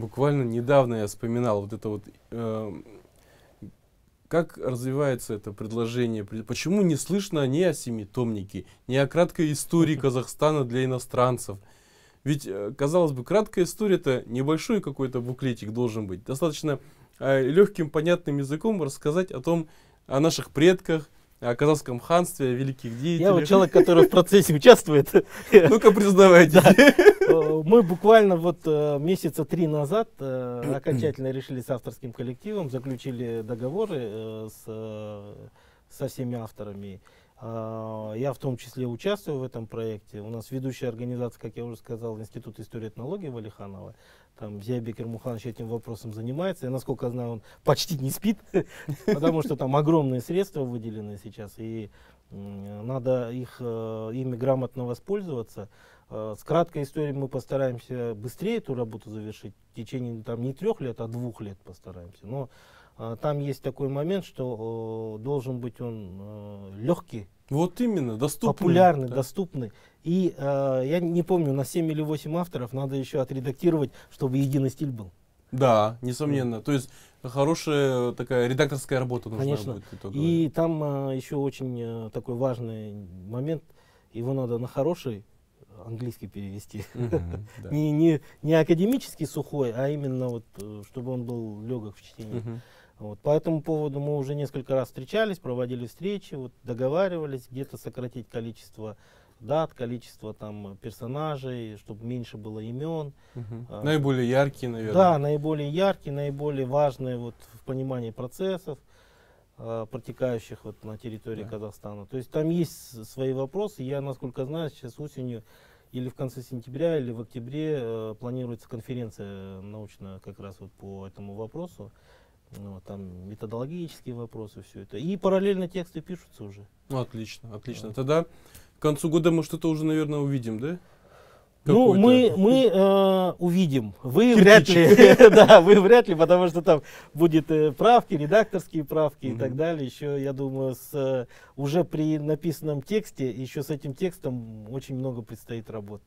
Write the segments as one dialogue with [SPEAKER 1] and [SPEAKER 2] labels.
[SPEAKER 1] Буквально недавно я вспоминал вот это вот, как развивается это предложение, почему не слышно ни о семитомнике, ни о краткой истории Казахстана для иностранцев. Ведь, казалось бы, краткая история — это небольшой какой-то буклетик должен быть. Достаточно легким, понятным языком рассказать о наших предках, о казахском ханстве, о великих деятелях.
[SPEAKER 2] Я вот человек, который в процессе участвует.
[SPEAKER 1] Ну-ка, признавайтесь.
[SPEAKER 2] Мы буквально вот месяца 3 назад окончательно решили с авторским коллективом, заключили договоры со всеми авторами. Я в том числе участвую в этом проекте. У нас ведущая организация, как я уже сказал, Институт истории и этнологии Валиханова. Там Зиябек Ермуханович этим вопросом занимается. И, насколько я знаю, он почти не спит, потому что там огромные средства выделены сейчас. И надо ими грамотно воспользоваться. С краткой историей мы постараемся быстрее эту работу завершить. В течение там, не 3 лет, а 2 лет постараемся. Но там есть такой момент, что должен быть он легкий.
[SPEAKER 1] Вот именно, доступный.
[SPEAKER 2] Популярный,
[SPEAKER 1] да.
[SPEAKER 2] доступный. И я не помню, на 7 или 8 авторов надо еще отредактировать, чтобы единый стиль был.
[SPEAKER 1] Да, несомненно. То есть хорошая такая редакторская работа нужна.
[SPEAKER 2] Конечно.
[SPEAKER 1] Будет итоговая.
[SPEAKER 2] И там еще очень такой важный момент. Его надо на хороший английский перевести.
[SPEAKER 1] Да.
[SPEAKER 2] Не академический сухой, а именно вот, чтобы он был легок в чтении. Вот. По этому поводу мы уже несколько раз встречались, проводили встречи, вот, договаривались где-то сократить количество дат, количество там персонажей, чтобы меньше было имен.
[SPEAKER 1] Наиболее яркие, наверное.
[SPEAKER 2] Да, наиболее яркие, наиболее важные вот, в понимании процессов, протекающих вот, на территории Казахстана. То есть там есть свои вопросы. Я, насколько знаю, сейчас осенью или в конце сентября, или в октябре планируется конференция научная как раз вот по этому вопросу. Ну, там методологические вопросы, все это. И параллельно тексты пишутся уже.
[SPEAKER 1] Ну, отлично, отлично. Да. Тогда к концу года мы что-то уже, наверное, увидим, да?
[SPEAKER 2] Ну, мы увидим. Вы вряд ли. Да, вы вряд ли, потому что там будет правки, редакторские правки и так далее. Еще, я думаю, уже при написанном тексте, еще с этим текстом очень много предстоит работы.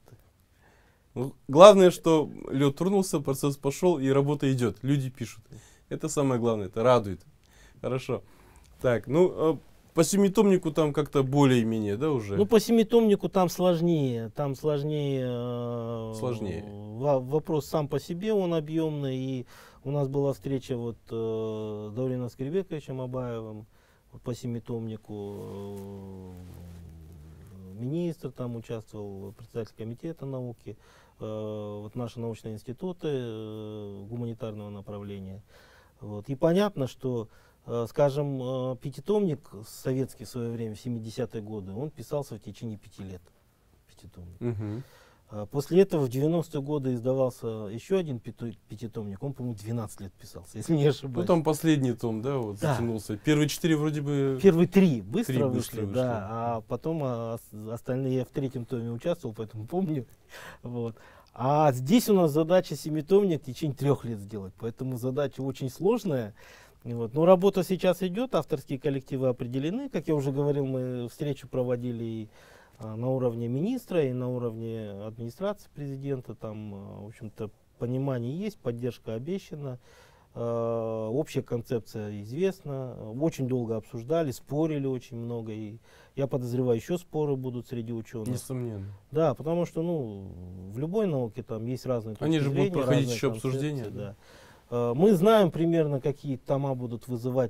[SPEAKER 1] Ну, главное, что лед тронулся, процесс пошел и работа идет. Люди пишут. Это самое главное, это радует. Хорошо. Так, ну, по семитомнику там как-то более-менее, да, уже?
[SPEAKER 2] Ну, по семитомнику там сложнее. Там сложнее. Вопрос сам по себе, он объемный. И у нас была встреча вот с Дауреном Скребековичем Абаевым по семитомнику. Министр там участвовал, председатель комитета науки, вот наши научные институты гуманитарного направления. Вот. И понятно, что, скажем, пятитомник советский в свое время, в 70-е годы, он писался в течение 5 лет. Пятитомник. После этого в 90-е годы издавался еще один пятитомник, он, по-моему, 12 лет писался, если не ошибаюсь.
[SPEAKER 1] Ну, там последний том, да, вот затянулся. Первые 4 вроде бы...
[SPEAKER 2] Первые 3 быстро вышли, да, а потом остальные я в 3-м томе участвовал, поэтому помню. Вот. А здесь у нас задача семитомник в течение 3 лет сделать, поэтому задача очень сложная. Вот. Но работа сейчас идет, авторские коллективы определены. Как я уже говорил, мы встречу проводили и на уровне министра, и на уровне администрации президента. Там, в общем-то, понимание есть, поддержка обещана, общая концепция известна. Очень долго обсуждали, спорили очень много. И я подозреваю, еще споры будут среди ученых.
[SPEAKER 1] Несомненно.
[SPEAKER 2] Да, потому что в любой науке там есть разные точки
[SPEAKER 1] зрения. Они же будут проходить еще
[SPEAKER 2] обсуждения. Да. Мы знаем примерно, какие тома будут вызывать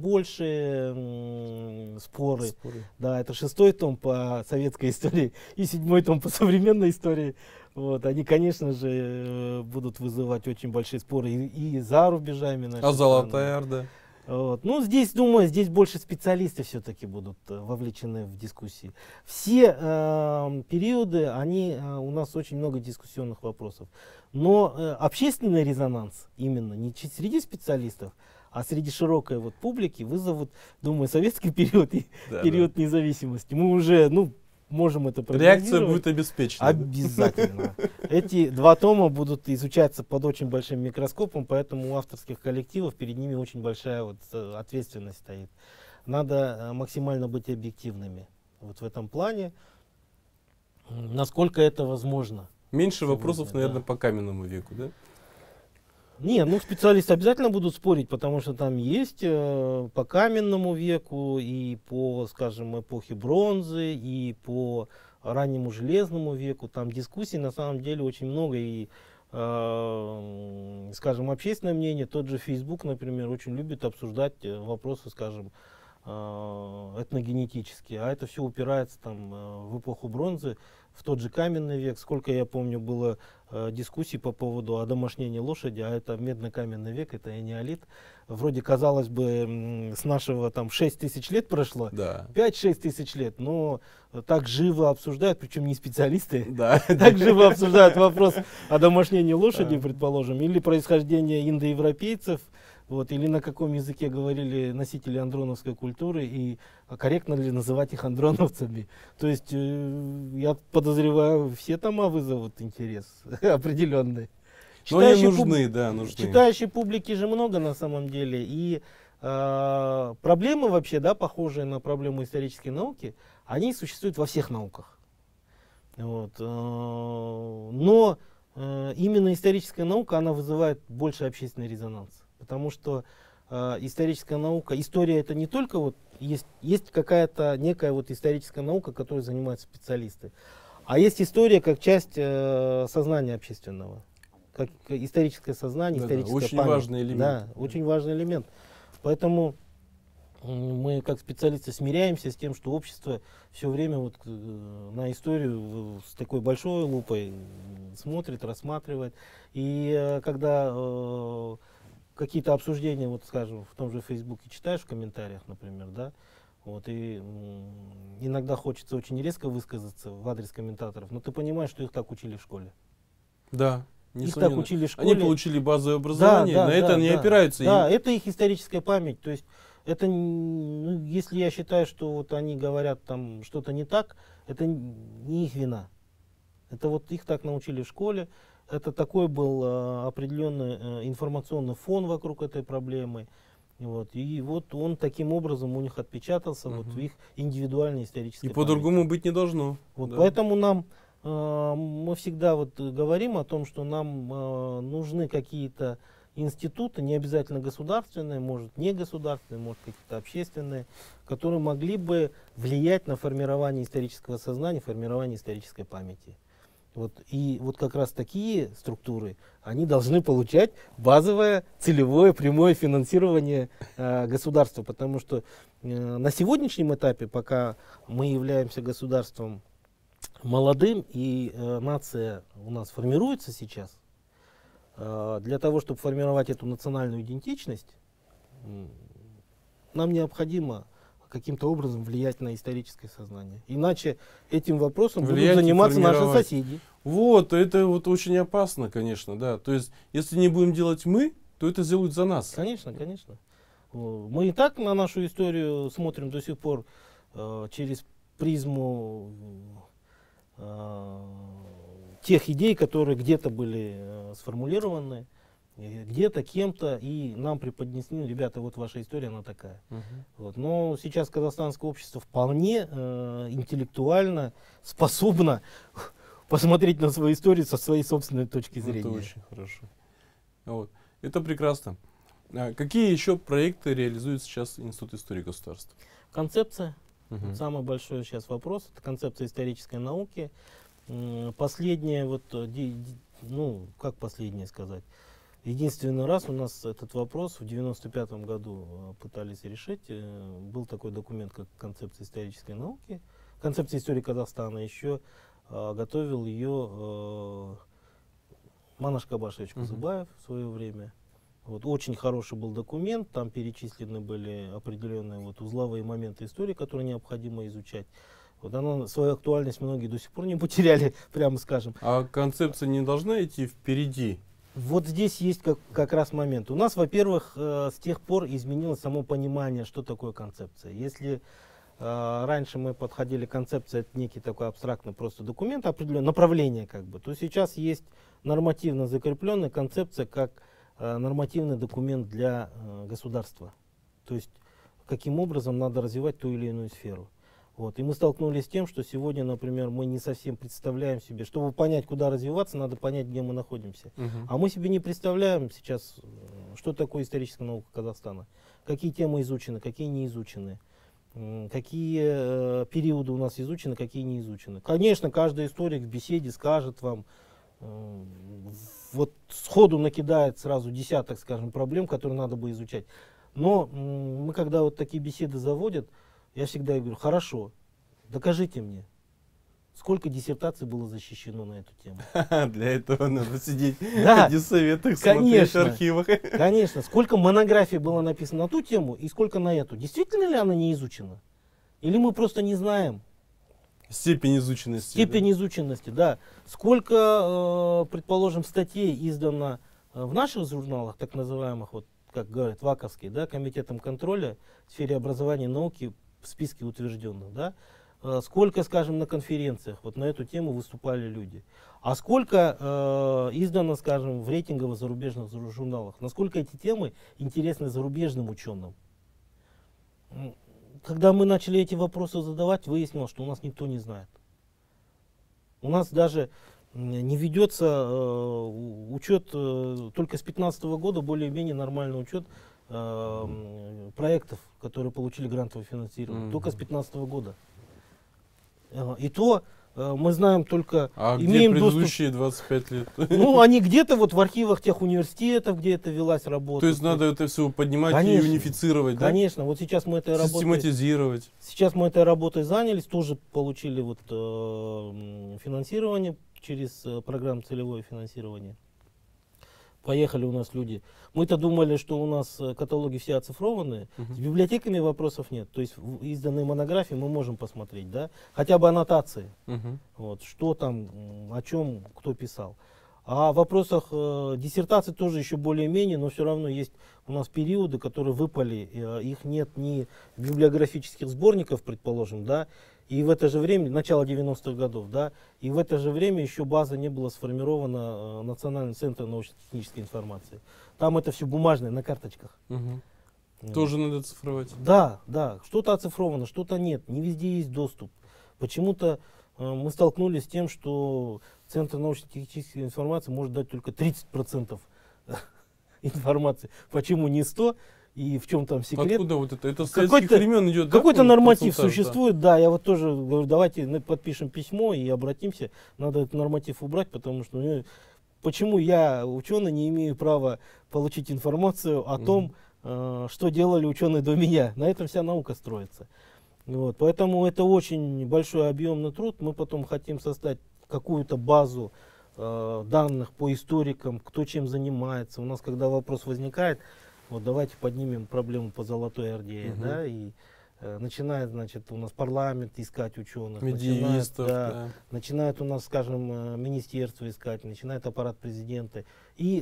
[SPEAKER 2] наибольшие споры. Да, это 6-й том по советской истории и 7-й том по современной истории. Вот, они, конечно же, будут вызывать очень большие споры и за рубежами.
[SPEAKER 1] А Золотая Орда?
[SPEAKER 2] Вот. Ну, здесь, думаю, здесь больше специалисты все-таки будут вовлечены в дискуссии. Все периоды, у нас очень много дискуссионных вопросов. Но общественный резонанс именно не среди специалистов, а среди широкой вот публики вызовут, думаю, советский период и период независимости. Мы уже, можем это прогнозировать.
[SPEAKER 1] Реакция будет обеспечена.
[SPEAKER 2] Обязательно. Эти 2 тома будут изучаться под очень большим микроскопом, поэтому у авторских коллективов перед ними очень большая вот ответственность стоит. Надо максимально быть объективными вот в этом плане, насколько это возможно.
[SPEAKER 1] Меньше вопросов, наверное, по каменному веку, да?
[SPEAKER 2] Не, ну специалисты обязательно будут спорить, потому что там есть по каменному веку и по, скажем, эпохе бронзы, и по раннему железному веку. Там дискуссий на самом деле очень много. И, скажем, общественное мнение, тот же Facebook, например, очень любит обсуждать вопросы, скажем, этногенетические. А это все упирается там в эпоху бронзы, в тот же каменный век. Сколько я помню, было дискуссий по поводу одомашнения лошади, а это медно-каменный век, это энеолит. Вроде, казалось бы, с нашего там 6 тысяч лет прошло,
[SPEAKER 1] Да.
[SPEAKER 2] 5-6 тысяч лет, но так живо обсуждают, причем не специалисты,
[SPEAKER 1] Да.
[SPEAKER 2] так живо обсуждают вопрос одомашнения лошади, предположим, или происхождения индоевропейцев, вот, или на каком языке говорили носители андроновской культуры, и корректно ли называть их андроновцами. То есть, я подозреваю, все тома вызовут интерес определенный.
[SPEAKER 1] Но они
[SPEAKER 2] Читающей
[SPEAKER 1] нужны, да, нужны.
[SPEAKER 2] Читающей публики же много на самом деле. И проблемы вообще, да, похожие на проблему исторической науки, они существуют во всех науках. Вот. Но именно историческая наука, она вызывает больше общественный резонанс. Потому что историческая наука, история это не только вот есть какая-то некая вот историческая наука, которой занимаются специалисты, а есть история как часть сознания общественного, как историческое сознание, историческая
[SPEAKER 1] очень
[SPEAKER 2] память.
[SPEAKER 1] важный элемент.
[SPEAKER 2] Да, очень важный элемент. Поэтому мы как специалисты смиряемся с тем, что общество все время вот на историю с такой большой лупой смотрит, рассматривает. И когда какие-то обсуждения, вот скажем, в том же Фейсбуке читаешь в комментариях, например, да, вот, и иногда хочется очень резко высказаться в адрес комментаторов, но ты понимаешь, что их так учили в школе.
[SPEAKER 1] Да.
[SPEAKER 2] Их так учили в школе.
[SPEAKER 1] Они получили базовое образование, на это не опираются.
[SPEAKER 2] Да, это их историческая память. То есть это, ну, если я считаю, что вот они говорят там что-то не так, это не их вина. Это вот их так научили в школе. Это такой был определенный информационный фон вокруг этой проблемы. Вот. И вот он таким образом у них отпечатался вот, в их индивидуальной исторической
[SPEAKER 1] И
[SPEAKER 2] памяти.
[SPEAKER 1] по-другому быть не должно.
[SPEAKER 2] Вот,
[SPEAKER 1] да.
[SPEAKER 2] поэтому нам мы всегда вот говорим о том, что нам нужны какие-то институты, не обязательно государственные, может не государственные, может какие-то общественные, которые могли бы влиять на формирование исторического сознания, формирование исторической памяти. Вот, и вот как раз такие структуры, они должны получать базовое, целевое, прямое финансирование государства, потому что на сегодняшнем этапе, пока мы являемся государством молодым, и нация у нас формируется сейчас, для того, чтобы формировать эту национальную идентичность, нам необходимо каким-то образом влиять на историческое сознание. Иначе этим вопросом будут заниматься наши соседи.
[SPEAKER 1] Вот, это вот очень опасно, конечно, да. То есть, если не будем делать мы, то это сделают за нас.
[SPEAKER 2] Конечно, конечно. Мы и так на нашу историю смотрим до сих пор через призму тех идей, которые где-то были сформулированы, где-то кем-то, и нам преподнесли, ребята, вот ваша история, она такая. Вот. Но сейчас казахстанское общество вполне интеллектуально способно посмотреть на свою историю со своей собственной точки зрения.
[SPEAKER 1] Это очень хорошо. Вот. Это прекрасно. Какие еще проекты реализует сейчас Институт истории государства?
[SPEAKER 2] Концепция. Самый большой сейчас вопрос. Это концепция исторической науки. Последнее, вот, ну, как последнее сказать? Единственный раз у нас этот вопрос в 1995 году пытались решить. Был такой документ, как концепция исторической науки. Концепция истории Казахстана. Еще готовил ее Манаш Кабашевич Кузыбаев в свое время. Вот, очень хороший был документ, там перечислены были определенные вот узловые моменты истории, которые необходимо изучать. Вот она, свою актуальность многие до сих пор не потеряли, прямо скажем.
[SPEAKER 1] А концепция не должна идти впереди?
[SPEAKER 2] Вот здесь есть как раз момент. У нас, во-первых, с тех пор изменилось само понимание, что такое концепция. Если раньше мы подходили к концепции, это некий такой абстрактный просто документ, определенное направление как бы, то сейчас есть нормативно закрепленная концепция как нормативный документ для государства. То есть, каким образом надо развивать ту или иную сферу. Вот. И мы столкнулись с тем, что сегодня, например, мы не совсем представляем себе, чтобы понять, куда развиваться, надо понять, где мы находимся. А мы себе не представляем сейчас, что такое историческая наука Казахстана, какие темы изучены, какие не изучены, какие периоды у нас изучены, какие не изучены. Конечно, каждый историк в беседе скажет вам, вот сходу накидает сразу десяток, скажем, проблем, которые надо бы изучать. Но мы, когда вот такие беседы заводят, я всегда говорю: хорошо, докажите мне, сколько диссертаций было защищено на эту тему.
[SPEAKER 1] Для этого надо сидеть
[SPEAKER 2] Да,
[SPEAKER 1] в диссоветах, смотреть в архивах.
[SPEAKER 2] Конечно, сколько монографий было написано на ту тему и сколько на эту. Действительно ли она не изучена? Или мы просто не знаем?
[SPEAKER 1] Степень изученности.
[SPEAKER 2] Степень изученности, да. Сколько, предположим, статей издано в наших журналах, так называемых, вот, как говорят, ВАКовские, да, комитетом контроля в сфере образования и науки в списке утвержденных, да. Сколько, скажем, на конференциях вот на эту тему выступали люди. А сколько издано, скажем, в рейтинговых зарубежных журналах. Насколько эти темы интересны зарубежным ученым. Когда мы начали эти вопросы задавать, выяснилось, что у нас никто не знает. У нас даже не ведется учет, только с 2015 года более-менее нормальный учет проектов, которые получили грантовое финансирование. Только с 2015 года. И то мы знаем только...
[SPEAKER 1] А
[SPEAKER 2] имеем
[SPEAKER 1] где предыдущие 25 лет?
[SPEAKER 2] Ну, они где-то вот в архивах тех университетов, где это велась работа.
[SPEAKER 1] То есть надо это все поднимать,
[SPEAKER 2] конечно,
[SPEAKER 1] и унифицировать, да?
[SPEAKER 2] Конечно, вот сейчас мы этой работой...
[SPEAKER 1] Систематизировать.
[SPEAKER 2] Сейчас мы этой работой занялись, тоже получили вот финансирование через программу целевое финансирование. Поехали у нас люди. Мы-то думали, что у нас каталоги все оцифрованные. С библиотеками вопросов нет. То есть изданные монографии мы можем посмотреть, да? Хотя бы аннотации. Вот, что там, о чем, кто писал. А в вопросах диссертации тоже еще более-менее, но все равно есть у нас периоды, которые выпали. Их нет ни библиографических сборников, предположим, да, и в это же время, начало 90-х годов, да, и в это же время еще база не была сформирована Национальным центром научно-технической информации. Там это все бумажное, на карточках.
[SPEAKER 1] Тоже надо цифровать.
[SPEAKER 2] Да, да, что-то оцифровано, что-то нет, не везде есть доступ. Почему-то мы столкнулись с тем, что Центр научно-технической информации может дать только 30% информации. Почему не 100%? И в чем там секрет?
[SPEAKER 1] Откуда вот это? Это с советских времен идет, да?
[SPEAKER 2] Какой-то норматив существует, да. Я вот тоже говорю, давайте подпишем письмо и обратимся. Надо этот норматив убрать, потому что почему я, ученый, не имею права получить информацию о том, что делали ученые до меня. На этом вся наука строится. Вот. Поэтому это очень большой объемный труд. Мы потом хотим создать какую-то базу данных по историкам, кто чем занимается. У нас, когда вопрос возникает, вот давайте поднимем проблему по Золотой Орде, да, и начинает, значит, у нас парламент искать ученых, начинает у нас, скажем, министерство искать, начинает аппарат президента. И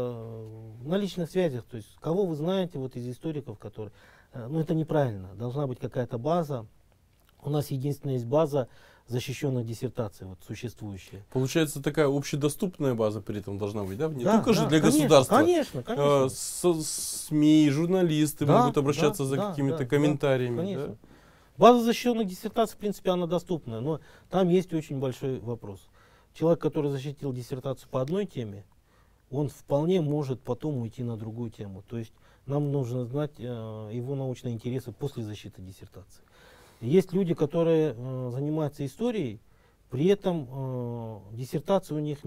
[SPEAKER 2] на личных связях, то есть, кого вы знаете вот из историков, которые... Ну, это неправильно, должна быть какая-то база. У нас единственная есть база защищенных диссертаций, вот, существующая.
[SPEAKER 1] Получается, такая общедоступная база при этом должна быть, да? Не
[SPEAKER 2] Да,
[SPEAKER 1] только же
[SPEAKER 2] да,
[SPEAKER 1] для
[SPEAKER 2] конечно,
[SPEAKER 1] государства.
[SPEAKER 2] Конечно.
[SPEAKER 1] СМИ, журналисты могут обращаться за какими-то комментариями.
[SPEAKER 2] Конечно.
[SPEAKER 1] Да?
[SPEAKER 2] База защищенных диссертаций, в принципе, она доступная, но там есть очень большой вопрос. Человек, который защитил диссертацию по одной теме, он вполне может потом уйти на другую тему. То есть нам нужно знать его научные интересы после защиты диссертации. Есть люди, которые занимаются историей, при этом диссертации у них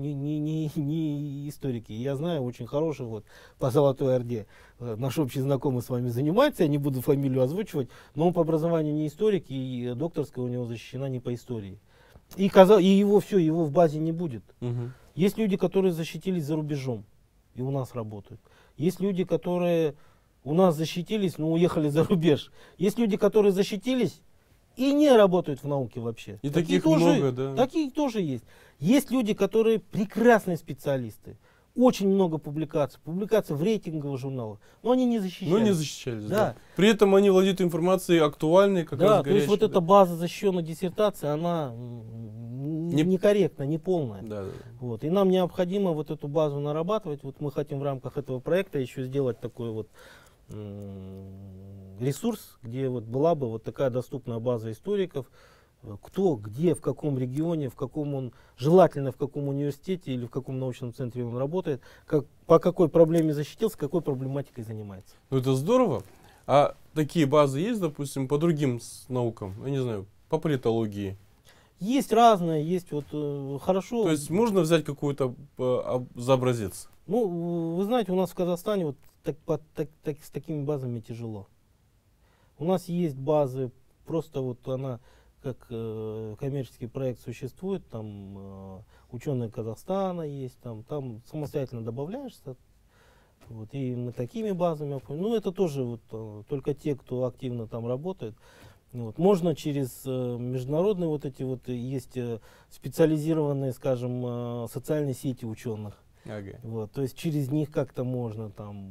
[SPEAKER 2] не историки. Я знаю очень хороших вот по Золотой Орде. Наш общий знакомый с вами занимается, я не буду фамилию озвучивать, но он по образованию не историк, и докторская у него защищена не по истории. И его все, его в базе не будет. Есть люди, которые защитились за рубежом и у нас работают. Есть люди, которые у нас защитились, но уехали за рубеж. Есть люди, которые защитились и не работают в науке вообще.
[SPEAKER 1] И таких много, да.
[SPEAKER 2] Таких тоже есть. Есть люди, которые прекрасные специалисты. Очень много публикаций в рейтинговых журналах, но они не защищались.
[SPEAKER 1] Но не защищались, да. При этом они владеют информацией актуальной, как раз горячей.
[SPEAKER 2] То есть вот эта база защищенной диссертации, она некорректна, не полная. Вот. И нам необходимо вот эту базу нарабатывать. Вот мы хотим в рамках этого проекта еще сделать такой вот ресурс, где вот была бы вот такая доступная база историков, кто, где, в каком регионе, в каком он, желательно в каком университете или в каком научном центре он работает, по какой проблеме защитился, какой проблематикой занимается.
[SPEAKER 1] Ну это здорово. А такие базы есть, допустим, по другим наукам? Я не знаю, по политологии.
[SPEAKER 2] Есть разные, есть вот хорошо.
[SPEAKER 1] То есть можно взять какую-то за образец?
[SPEAKER 2] Ну, вы знаете, у нас в Казахстане вот с такими базами тяжело. У нас есть базы, просто вот она как коммерческий проект существует, там ученые Казахстана есть, там самостоятельно добавляешься. Вот, и мы такими базами, ну это тоже вот, только те, кто активно там работает. Вот. Можно через международные вот эти вот, есть специализированные, скажем, социальные сети ученых.
[SPEAKER 1] Ага.
[SPEAKER 2] Вот, то есть через них как-то можно там,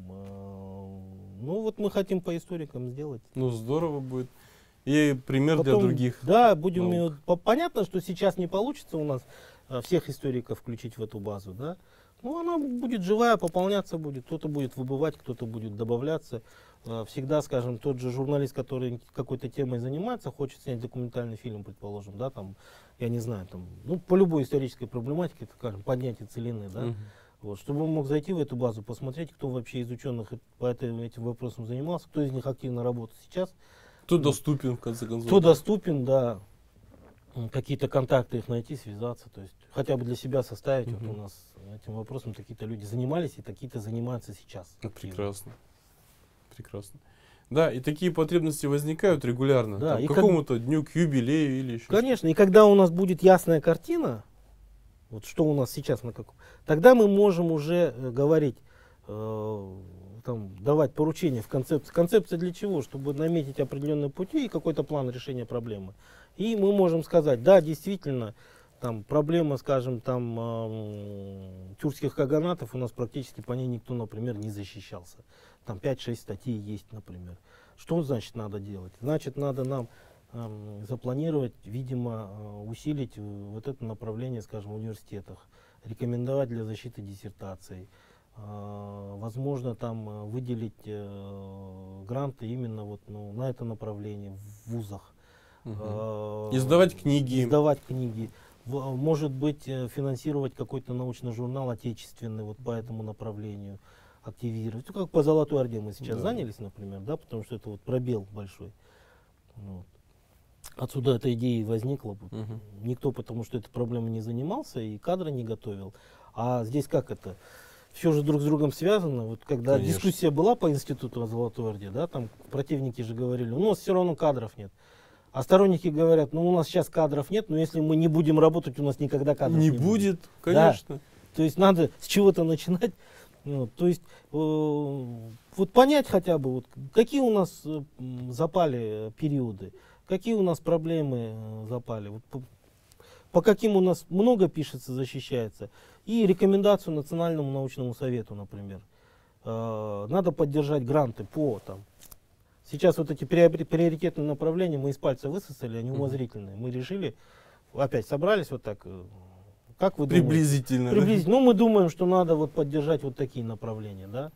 [SPEAKER 2] ну вот мы хотим по историкам сделать.
[SPEAKER 1] Ну здорово будет. И пример
[SPEAKER 2] Потом,
[SPEAKER 1] для других.
[SPEAKER 2] Да, будем
[SPEAKER 1] наук.
[SPEAKER 2] понятно, что сейчас не получится у нас всех историков включить в эту базу, да. Ну, она будет живая, пополняться будет, кто-то будет выбывать, кто-то будет добавляться. Всегда, скажем, тот же журналист, который какой-то темой занимается, хочет снять документальный фильм, предположим, да, там, я не знаю, там, ну, по любой исторической проблематике, скажем, поднятие целины, да, вот, чтобы он мог зайти в эту базу, посмотреть, кто вообще из ученых по этим вопросам занимался, кто из них активно работает сейчас.
[SPEAKER 1] Кто доступен, в конце концов.
[SPEAKER 2] Кто доступен, да, какие-то контакты их найти, связаться, то есть хотя бы для себя составить, вот у нас этим вопросом какие-то люди занимались и какие-то занимаются сейчас.
[SPEAKER 1] Прекрасно. Прекрасно. Да, и такие потребности возникают регулярно.
[SPEAKER 2] Да,
[SPEAKER 1] к какому-то дню, к юбилею или еще.
[SPEAKER 2] Конечно, и когда у нас будет ясная картина, вот что у нас сейчас на каком, тогда мы можем уже говорить, там, давать поручения в концепции. Концепция для чего? Чтобы наметить определенные пути и какой-то план решения проблемы. И мы можем сказать, да, действительно, там проблема, скажем, там тюркских каганатов, у нас практически по ней никто, например, не защищался. Там 5-6 статей есть, например. Что значит надо делать? Значит, надо нам запланировать, видимо, усилить вот это направление, скажем, в университетах, рекомендовать для защиты диссертаций. Возможно, там выделить гранты именно вот, ну, на это направление в вузах.
[SPEAKER 1] Издавать книги.
[SPEAKER 2] Издавать книги. Может быть, финансировать какой-то научный журнал отечественный вот по этому направлению, активировать. Ну, как по Золотой Орде мы сейчас занялись, например, да, потому что это вот пробел большой. Вот. Отсюда эта идея возникла. Никто, потому что этой проблемой не занимался и кадры не готовил. А здесь как это? Все же друг с другом связано. Вот когда дискуссия была по институту о Золотой Орде, да, там противники же говорили, у нас все равно кадров нет. А сторонники говорят, ну у нас сейчас кадров нет, но если мы не будем работать, у нас никогда кадров не будет.
[SPEAKER 1] Конечно.
[SPEAKER 2] Да. То есть надо с чего-то начинать. Вот, то есть вот понять хотя бы, вот, какие у нас запали периоды, какие у нас проблемы запали. Вот, по каким у нас много пишется, защищается. И рекомендацию Национальному научному совету, например. Надо поддержать гранты по там. Сейчас вот эти приоритетные направления мы из пальца высосали, они умозрительные. Мы решили, опять собрались вот так. Как вы думаете?
[SPEAKER 1] Приблизительно.
[SPEAKER 2] Ну, мы думаем, что надо вот поддержать вот такие направления, да.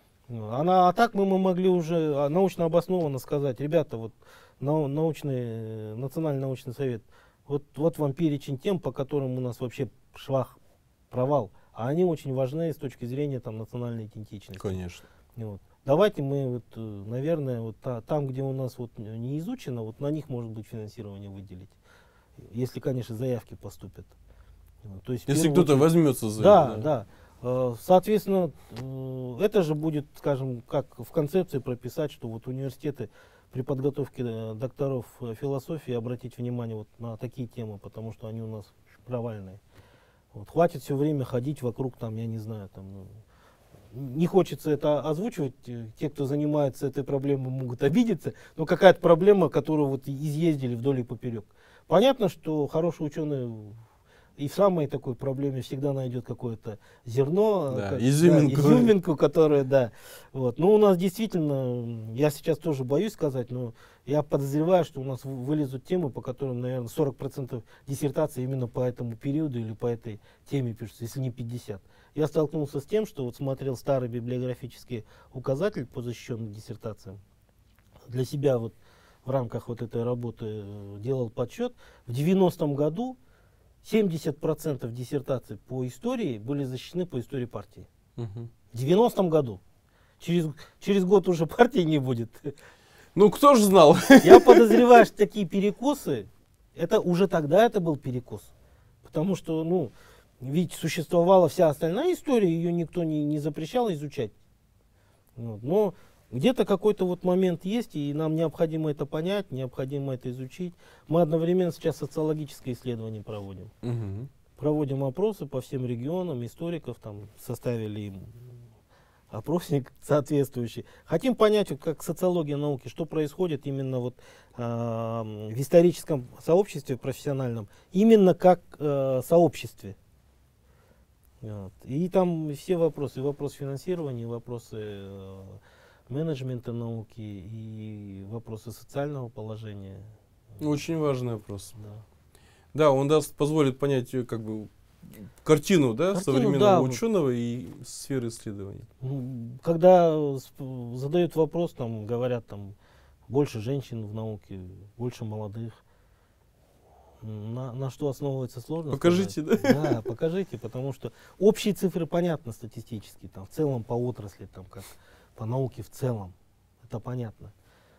[SPEAKER 2] А так мы могли уже научно обоснованно сказать, ребята, вот Национальный научный совет, вот вам перечень тем, по которым у нас вообще швах, провал. А они очень важны с точки зрения там, национальной идентичности.
[SPEAKER 1] Конечно.
[SPEAKER 2] Вот. Давайте мы, вот, наверное, вот там, где у нас вот не изучено, вот на них может быть финансирование выделить. Если, конечно, заявки поступят. То есть,
[SPEAKER 1] если кто-то возьмется за
[SPEAKER 2] это. Да. Соответственно, это же будет, скажем, как в концепции прописать, что вот университеты при подготовке докторов философии обратить внимание вот на такие темы, потому что они у нас провальные. Вот. Хватит все время ходить вокруг, там, я не знаю, там, не хочется это озвучивать, те, кто занимается этой проблемой, могут обидеться, но какая-то проблема, которую вот изъездили вдоль и поперек. Понятно, что хорошие ученые и в самой такой проблеме всегда найдет какое-то зерно,
[SPEAKER 1] Да,
[SPEAKER 2] изюминку, которая, да. Вот. Ну, у нас действительно, я сейчас тоже боюсь сказать, но я подозреваю, что у нас вылезут темы, по которым, наверное, 40% диссертации именно по этому периоду или по этой теме пишутся, если не 50%. Я столкнулся с тем, что вот смотрел старый библиографический указатель по защищенным диссертациям. Для себя вот в рамках вот этой работы делал подсчет. В 90-м году 70% диссертаций по истории были защищены по истории партии. В 90-м году. Через год уже партии не будет.
[SPEAKER 1] Ну, кто же знал?
[SPEAKER 2] Я подозреваю, что такие перекосы, это уже тогда это был перекос. Потому что, ну, ведь существовала вся остальная история, ее никто не запрещал изучать. Вот. Но где-то какой-то вот момент есть, и нам необходимо это понять, необходимо это изучить. Мы одновременно сейчас социологическое исследование проводим. Проводим опросы по всем регионам, историков, там, составили им опросник соответствующий. Хотим понять, вот, как социология науки, что происходит именно вот, в историческом сообществе профессиональном, именно как сообществе. Вот. И там все вопросы, вопрос финансирования, вопросы менеджмента науки и вопросы социального положения.
[SPEAKER 1] Очень важный вопрос.
[SPEAKER 2] Да.
[SPEAKER 1] Да, он позволит понять как бы картину, да, современного
[SPEAKER 2] да,
[SPEAKER 1] ученого и сферы исследований.
[SPEAKER 2] Когда задают вопрос, там, говорят, там, больше женщин в науке, больше молодых. На что основывается, сложно
[SPEAKER 1] Покажите,
[SPEAKER 2] сказать.
[SPEAKER 1] да?
[SPEAKER 2] Да, покажите, потому что общие цифры понятны статистически, там, в целом по отрасли, там, как по науке в целом, это понятно.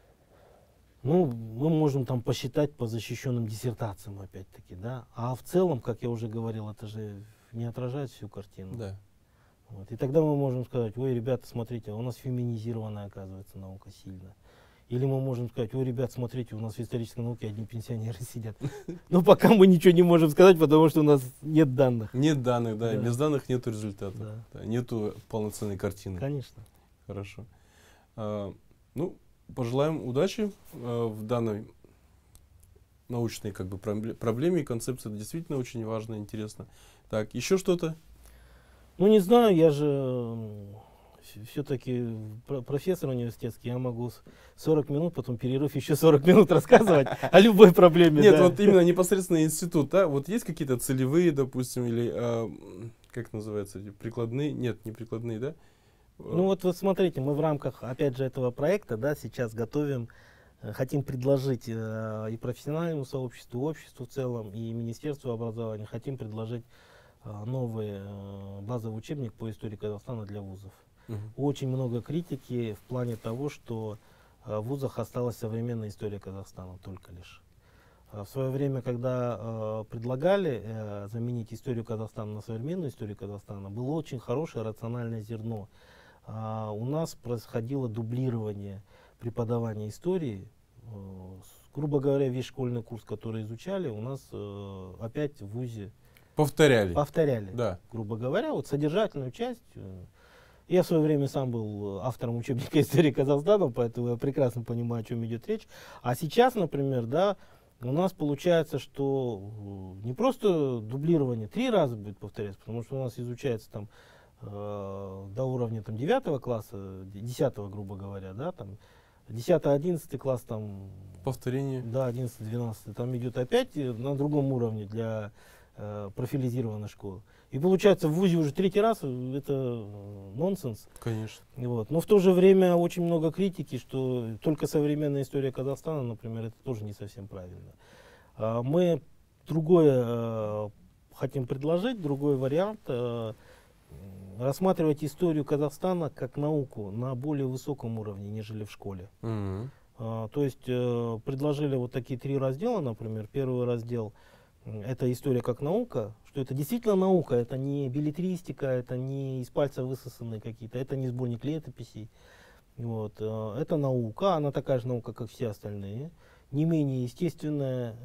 [SPEAKER 2] Ну, мы можем там посчитать по защищенным диссертациям, опять-таки, да, а в целом, как я уже говорил, это же не отражает всю картину.
[SPEAKER 1] Да.
[SPEAKER 2] Вот. И тогда мы можем сказать: ой, ребята, смотрите, у нас феминизированная, оказывается, наука сильно. Или мы можем сказать: ой, ребят, смотрите, у нас в исторической науке одни пенсионеры сидят. Но пока мы ничего не можем сказать, потому что у нас нет данных.
[SPEAKER 1] Нет данных, да.
[SPEAKER 2] Да.
[SPEAKER 1] Без данных нет результата.
[SPEAKER 2] Да.
[SPEAKER 1] Да, нету полноценной картины.
[SPEAKER 2] Конечно.
[SPEAKER 1] Хорошо. Ну, пожелаем удачи в данной научной как бы проблеме и концепции. Это действительно очень важно, интересно. Так, еще что-то?
[SPEAKER 2] Ну, не знаю, я же все-таки профессор университетский, я могу 40 минут, потом перерыв, еще 40 минут рассказывать о любой проблеме.
[SPEAKER 1] Нет,
[SPEAKER 2] да.
[SPEAKER 1] вот именно непосредственно институт, да? Вот есть какие-то целевые, допустим, или, как называется, прикладные? Нет, не прикладные, да?
[SPEAKER 2] Ну вот смотрите, мы в рамках, опять же, этого проекта, да, сейчас готовим, хотим предложить и профессиональному сообществу, и обществу в целом, и Министерству образования, хотим предложить новый базовый учебник по истории Казахстана для вузов. Очень много критики в плане того, что в вузах осталась современная история Казахстана только лишь. В свое время, когда предлагали заменить историю Казахстана на современную историю Казахстана, было очень хорошее рациональное зерно. У нас происходило дублирование преподавания истории. Грубо говоря, весь школьный курс, который изучали, у нас опять в вузе
[SPEAKER 1] повторяли.
[SPEAKER 2] Да. Грубо говоря, вот содержательную часть. Я в свое время сам был автором учебника истории Казахстана, поэтому я прекрасно понимаю, о чем идет речь. А сейчас, например, да, у нас получается, что не просто дублирование 3 раза будет повторяться, потому что у нас изучается там до уровня там, 9 класса, 10, грубо говоря, да, там 10-11 класс там
[SPEAKER 1] повторение. Да,
[SPEAKER 2] 11-12 там идет опять на другом уровне для профилизированной школы. И получается, в ВУЗе уже 3-й раз это нонсенс.
[SPEAKER 1] Конечно.
[SPEAKER 2] Вот. Но в то же время очень много критики, что только современная история Казахстана, например, это тоже не совсем правильно. Мы другое хотим предложить, другой вариант. Рассматривать историю Казахстана как науку на более высоком уровне, нежели в школе. То есть предложили вот такие 3 раздела, например. Первый раздел — это история как наука, что это действительно наука, это не беллетристика, это не из пальца высосанные какие-то, это не сборник летописей. Вот. Это наука, она такая же наука, как все остальные, не менее естественная,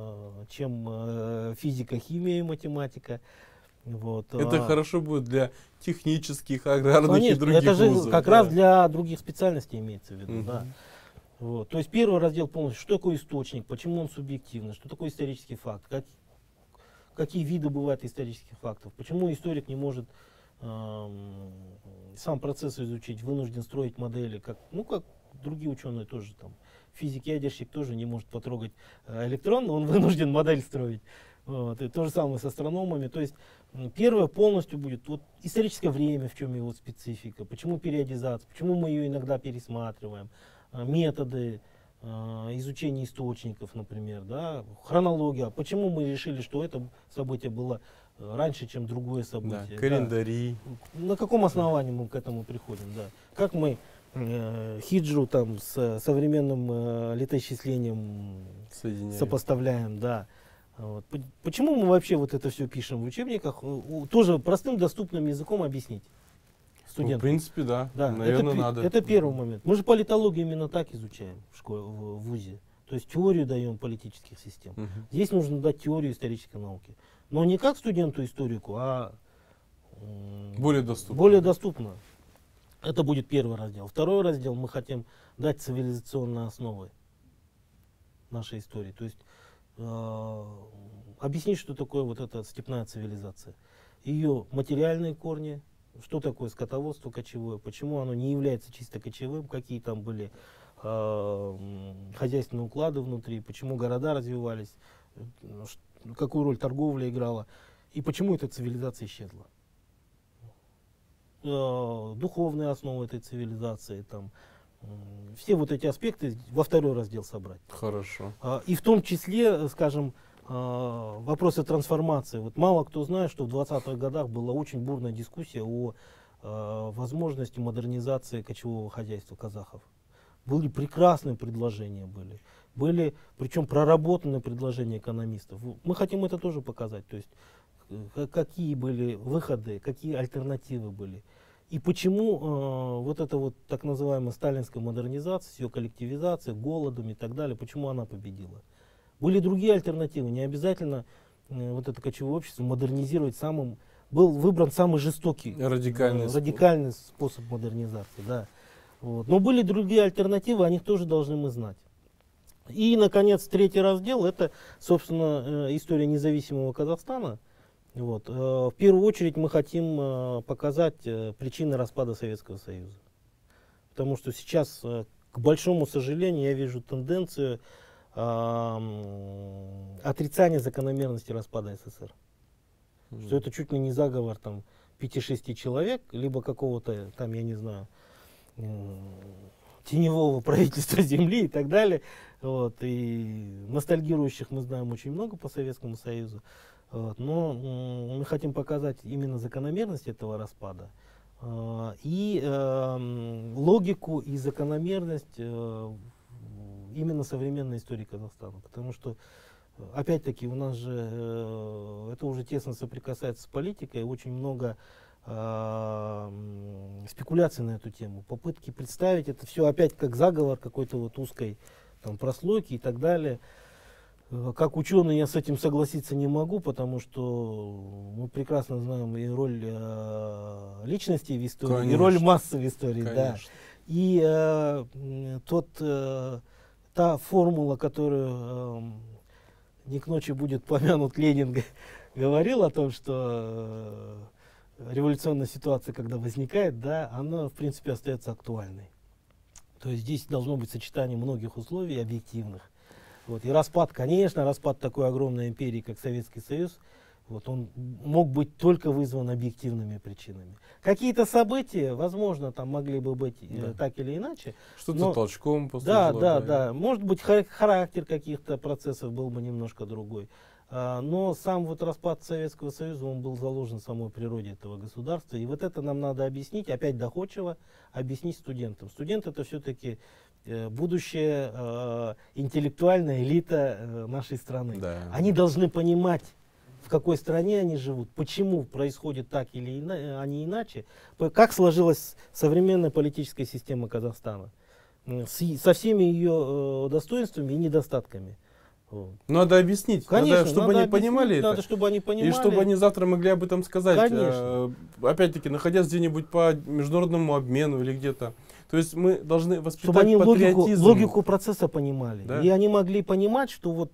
[SPEAKER 2] чем физика, химия и математика. Вот.
[SPEAKER 1] Это хорошо будет для технических, аграрных
[SPEAKER 2] Конечно,
[SPEAKER 1] и других
[SPEAKER 2] это же
[SPEAKER 1] вузов.
[SPEAKER 2] как раз для других специальностей имеется в виду.
[SPEAKER 1] Мгм.
[SPEAKER 2] Да. Вот. То есть первый раздел полностью, что такое источник, почему он субъективный, что такое исторический факт, какие виды бывают исторических фактов, почему историк не может сам процесс изучить, вынужден строить модели, как другие ученые тоже там. Физик-ядерщик тоже не может потрогать электрон, но он вынужден модель строить. Вот. И то же самое с астрономами. То есть первое полностью будет историческое время, в чем его специфика, почему периодизация, почему мы ее иногда пересматриваем, методы изучения источников, например, да, хронология, почему мы решили, что это событие было раньше, чем другое событие.
[SPEAKER 1] Да, календари.
[SPEAKER 2] Да. На каком основании мы к этому приходим, да. Как мы хиджру там с современным летоисчислением сопоставляем, да. Вот. Почему мы вообще вот это все пишем в учебниках? Тоже простым, доступным языком объяснить студентам.
[SPEAKER 1] В принципе, да.
[SPEAKER 2] Наверное, надо. Это первый момент. Мы же политологию именно так изучаем в школе, в ВУЗе. То есть теорию даем политических систем. Здесь нужно дать теорию исторической науки. Но не как студенту-историку, а
[SPEAKER 1] более доступно.
[SPEAKER 2] Более доступно. Это будет первый раздел. Второй раздел мы хотим дать цивилизационные основы нашей истории. То есть объяснить, что такое вот эта степная цивилизация. Ее материальные корни, что такое скотоводство кочевое, почему оно не является чисто кочевым, какие там были хозяйственные уклады внутри, почему города развивались, какую роль торговля играла и почему эта цивилизация исчезла. Духовные основы этой цивилизации, там, все вот эти аспекты во второй раздел собрать.
[SPEAKER 1] Хорошо.
[SPEAKER 2] И в том числе, скажем, вопросы трансформации. Вот мало кто знает, что в 20-х годах была очень бурная дискуссия о возможности модернизации кочевого хозяйства казахов. Были прекрасные предложения, были причем проработанные предложения экономистов. Мы хотим это тоже показать, то есть какие были выходы, какие альтернативы были. И почему вот эта вот так называемая сталинская модернизация, с ее коллективизацией, голодом и так далее, почему она победила. Были другие альтернативы, не обязательно вот это кочевое общество модернизировать был выбран самый жестокий, радикальный способ модернизации. Да. Вот. Но были другие альтернативы, о них тоже должны мы знать. И, наконец, третий раздел, это, собственно, история независимого Казахстана. Вот. В первую очередь мы хотим показать причины распада Советского Союза. Потому что сейчас, к большому сожалению, я вижу тенденцию отрицания закономерности распада СССР. Что это чуть ли не заговор 5-6 человек, либо какого-то там, я не знаю, теневого правительства Земли и так далее. Вот. И ностальгирующих мы знаем очень много по Советскому Союзу. Вот. Но мы хотим показать именно закономерность этого распада и логику и закономерность именно современной истории Казахстана. Потому что, опять-таки, у нас же это уже тесно соприкасается с политикой, очень много спекуляций на эту тему, попытки представить это все опять как заговор какой-то вот узкой прослойки и так далее. Как ученый я с этим согласиться не могу, потому что мы прекрасно знаем и роль личности в истории, конечно, и роль массы в истории. Да. И та формула, которую не к ночи будет помянут Ленин, говорил о том, что революционная ситуация, когда возникает, да, она в принципе остается актуальной. То есть здесь должно быть сочетание многих условий объективных. Вот. И распад, конечно, распад такой огромной империи, как Советский Союз, вот, он мог быть только вызван объективными причинами. Какие-то события, возможно, там могли бы быть так или иначе.
[SPEAKER 1] Что-то толчком послужило.
[SPEAKER 2] Да. Может быть, характер каких-то процессов был бы немножко другой. Но сам вот распад Советского Союза, он был заложен в самой природе этого государства. И вот это нам надо объяснить, опять доходчиво объяснить студентам. Студент — это все-таки будущая интеллектуальная элита нашей страны. Да. Они должны понимать, в какой стране они живут, почему происходит так или а не иначе, как сложилась современная политическая система Казахстана со всеми ее достоинствами и недостатками.
[SPEAKER 1] Надо объяснить,
[SPEAKER 2] конечно,
[SPEAKER 1] чтобы они понимали это.
[SPEAKER 2] Чтобы они понимали.
[SPEAKER 1] И чтобы они завтра могли об этом сказать. Опять-таки, находясь где-нибудь по международному обмену или где-то. То есть мы должны воспитать
[SPEAKER 2] чтобы они
[SPEAKER 1] патриотизм.
[SPEAKER 2] логику процесса понимали. Да? И они могли понимать, что вот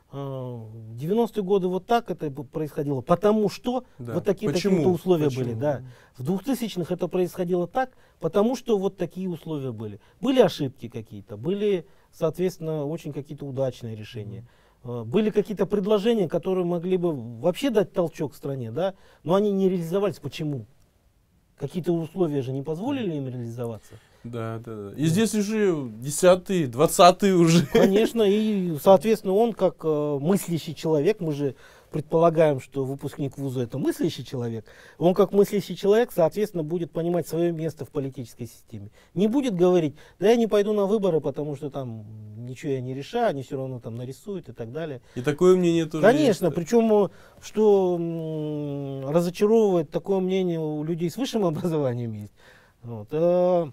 [SPEAKER 2] В 90-е годы вот так это происходило, потому что
[SPEAKER 1] Да.
[SPEAKER 2] вот такие
[SPEAKER 1] Почему?
[SPEAKER 2] такие-то условия
[SPEAKER 1] Почему?
[SPEAKER 2] были. Да. В 2000-х это происходило так, потому что вот такие условия были. Были ошибки какие-то, были, соответственно, очень какие-то удачные решения. Были какие-то предложения, которые могли бы вообще дать толчок стране, да, но они не реализовались. Почему? Какие-то условия же не позволили им реализоваться.
[SPEAKER 1] Да, да, да. И здесь уже 10-й, 20-й уже.
[SPEAKER 2] Конечно, и, соответственно, он как мыслящий человек, мы же предполагаем, что выпускник вуза это мыслящий человек, он как мыслящий человек, соответственно, будет понимать свое место в политической системе. Не будет говорить, да я не пойду на выборы, потому что там ничего я не решаю, они все равно там нарисуют и так далее.
[SPEAKER 1] И такое мнение тоже
[SPEAKER 2] Конечно,
[SPEAKER 1] есть.
[SPEAKER 2] причем, что разочаровывает, такое мнение у людей с высшим образованием есть. Вот.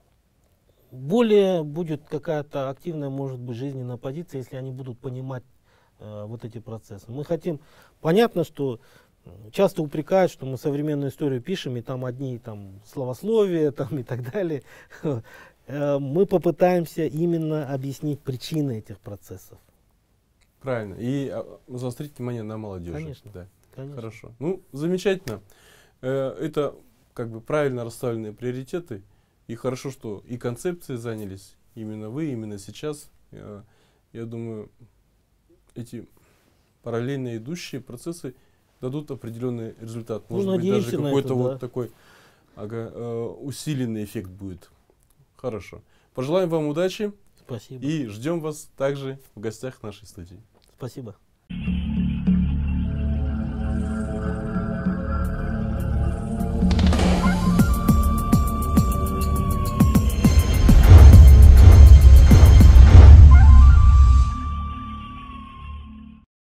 [SPEAKER 2] Более будет какая-то активная, может быть, жизненная позиция, если они будут понимать вот эти процессы. Мы хотим, понятно, что часто упрекают, что мы современную историю пишем, и там одни там, словословия там, и так далее. Мы попытаемся именно объяснить причины этих процессов.
[SPEAKER 1] Правильно. И заострить внимание на молодежи.
[SPEAKER 2] Конечно.
[SPEAKER 1] Да.
[SPEAKER 2] Конечно.
[SPEAKER 1] Хорошо. Ну, замечательно. Это как бы правильно расставленные приоритеты. И хорошо, что и концепции занялись именно вы, именно сейчас. Я думаю, эти параллельно идущие процессы дадут определенный результат. Может быть, даже какой-то вот такой усиленный эффект будет. Хорошо. Пожелаем вам удачи.
[SPEAKER 2] Спасибо.
[SPEAKER 1] И ждем вас также в гостях нашей студии.
[SPEAKER 2] Спасибо.